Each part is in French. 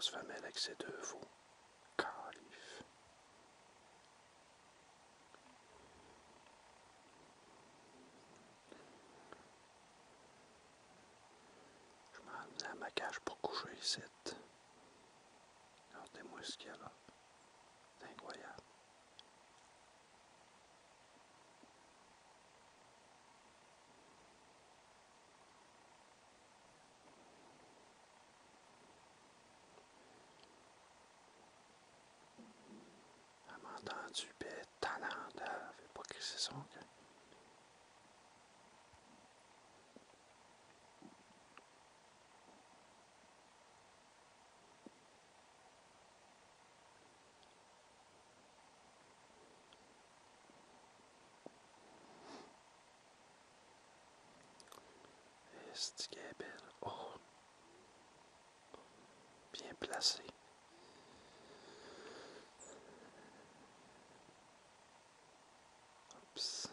grosse femelle avec ses deux veaux. Calif. Je m'en venais à ma cage pour coucher ici. Regardez-moi ce qu'il y a là. C'est incroyable. Elle m'a entendu, puis elle est tannante. Elle ne fait pas crisser son cœur. C'est qu'elle est belle. Oh! Bien placée. Oups.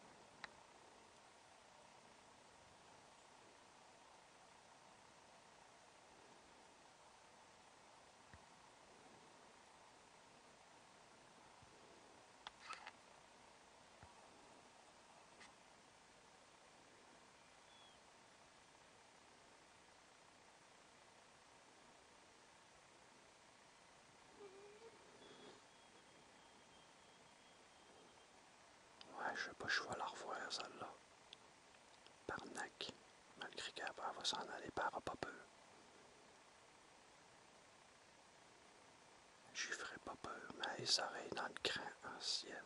Ouais, je sais pas, je vais la revoir celle-là. Barnac. Malgré qu'elle va s'en aller par pas peur. Je lui ferai pas peur, mais les oreilles dans le cran en ciel.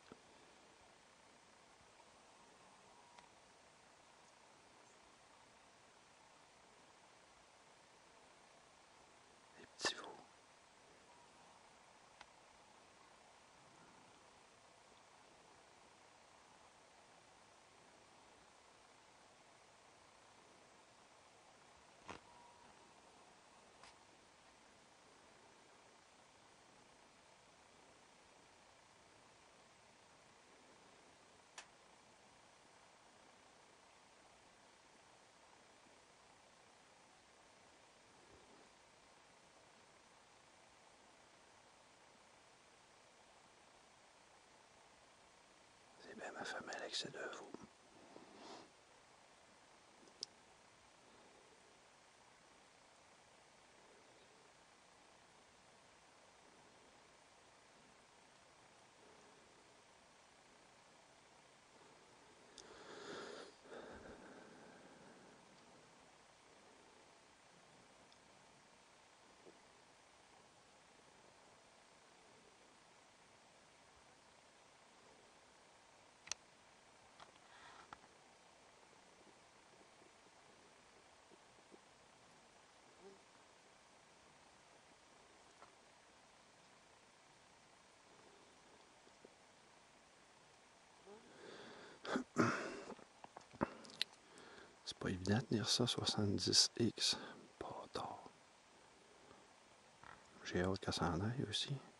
Les petits veaux. C'est bien ma femelle avec ses deux veaux. C'est pas évident de tenir ça 70X. Pas tard. J'ai hâte qu'elle s'en aille aussi.